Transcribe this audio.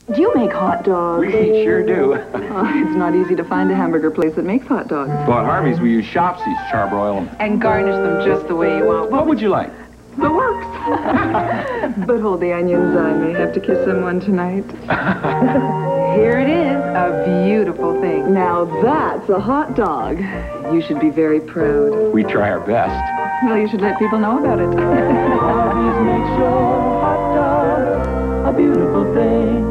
Do you make hot dogs? We sure do. It's not easy to find a hamburger place that makes hot dogs. Well, at Harvey's, we use Shopsy's to charbroil them. And garnish them just the way you want. What would you like? The works. But hold the onions, I may have to kiss someone tonight. Here it is, a beautiful thing. Now that's a hot dog. You should be very proud. We try our best. Well, you should let people know about it. Harvey's makes your hot dog a beautiful thing.